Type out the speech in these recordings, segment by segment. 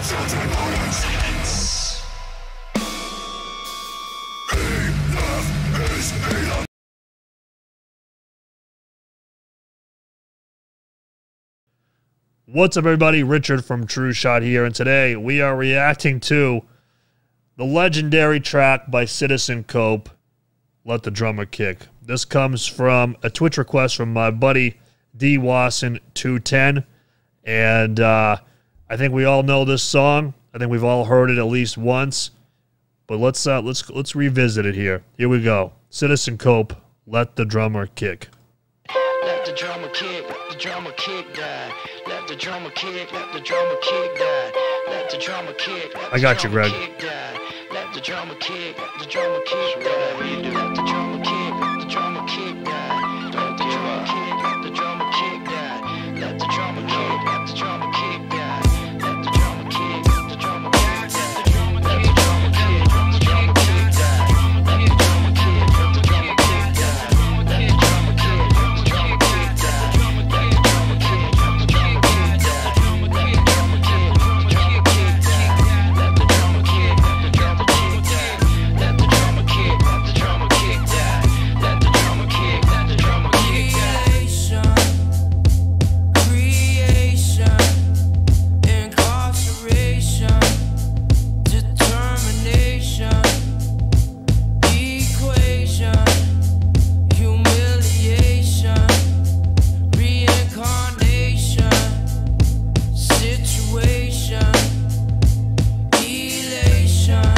Silence. What's up, everybody? Richard from True Shot here, and today we are reacting to the legendary track by Citizen Cope, Let the Drummer Kick. This comes from a Twitch request from my buddy D. Wasson210, and I think we all know this song. I think we've all heard it at least once, but let's revisit it here. Here we go. Citizen Cope, Let the Drummer Kick. Let the drummer kick, let the drummer kick die. Let the drummer kick, let the drummer kick die. Let the drummer kick, let the I got you, Greg. kick die. Let the drummer kick, let the drummer kick die. Let the drummer kick, let the drummer kick die. Let the drummer kick, let the drummer kick die. Let the drummer kick, let the drummer kick die. Let the drummer kick, let the drummer kick die. Let the drummer kick, let the drummer kick die. Let the drummer kick, let the drummer kick die. Let the drummer kick, let the drummer kick die. Let the drummer kick, let the drummer kick die. Let the drummer kick, let the drummer kick die. Let the drummer kick, let the drummer kick die. Let the drummer kick, let the drummer kick die. Let the drummer kick, let the drummer kick die. Creation, incarceration, determination, equation, humiliation, reincarnation, situation, elation,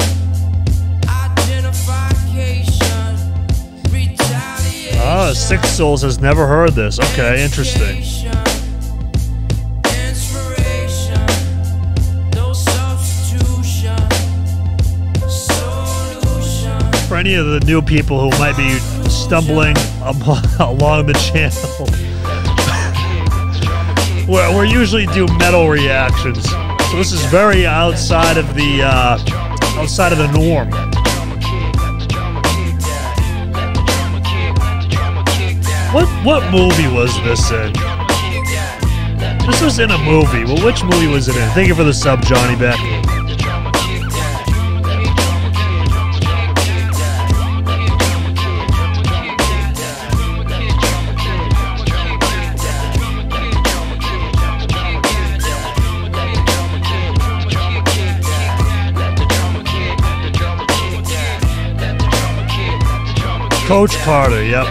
identification, retaliation. Ah, Six Souls has never heard this. Okay, interesting. Inspiration, no substitution, solution. For any of the new people who might be stumbling along the channel, we're usually do metal reactions, so this is very outside of the norm. What movie was this in? This was in a movie. Well, which movie was it in? Thank you for the sub, Johnny Beck. Coach Carter, yep.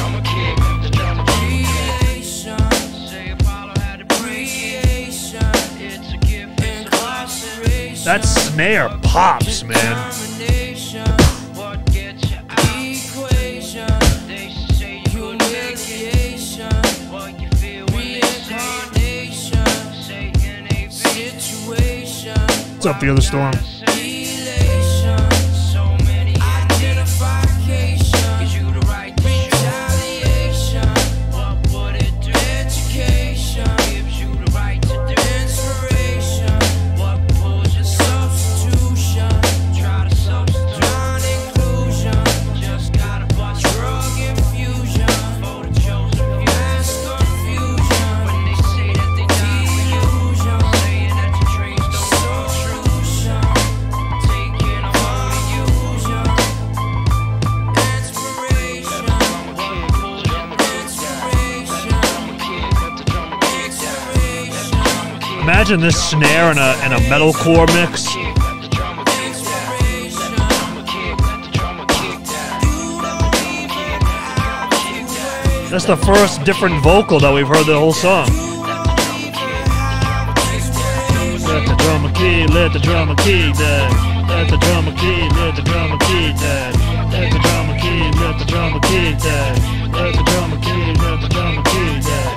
That snare pops, man. What's up, Fear the Storm? Imagine this snare in a metalcore mix. That's the first different vocal that we've heard the whole song. Let the drummer kick, let the drummer kick that. Let the drummer kick, let the drummer kick that. Let the drummer kick, let the drummer kick that. Let the drummer kick, let the drummer kick that.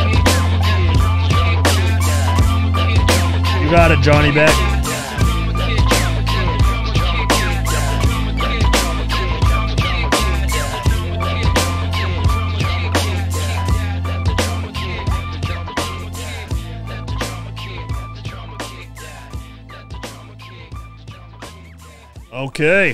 You got it, Johnny Beck. Okay.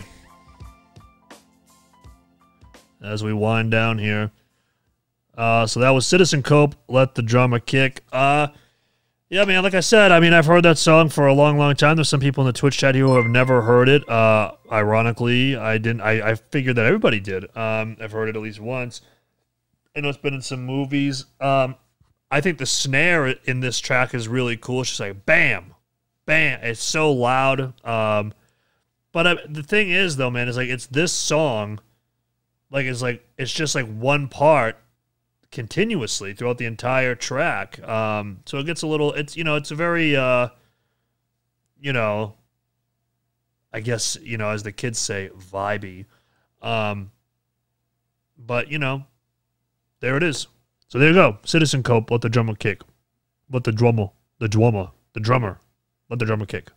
As we wind down here. So that was Citizen Cope, Let the Drummer Kick. Yeah, man, like I said, I mean, I've heard that song for a long, long time. There's some people in the Twitch chat here who have never heard it. Ironically, I didn't. I figured that everybody did. I've heard it at least once. I know it's been in some movies. I think the snare in this track is really cool. It's just like bam, bam. It's so loud. But the thing is, though, man, is like it's this song, it's just like one part continuously throughout the entire track. So it gets a little. It's a very I guess as the kids say, vibey. But there it is. So there you go. Citizen Cope, let the drummer kick. Let the drummer, let the drummer kick.